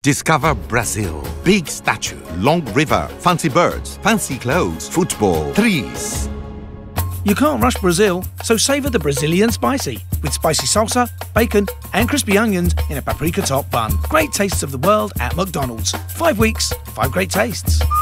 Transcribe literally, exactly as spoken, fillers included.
Discover Brazil. Big statue, long river, fancy birds, fancy clothes, football, trees. You can't rush Brazil, so savour the Brazilian spicy with spicy salsa, bacon and crispy onions in a paprika top bun. Great tastes of the world at McDonald's. Five weeks, five great tastes.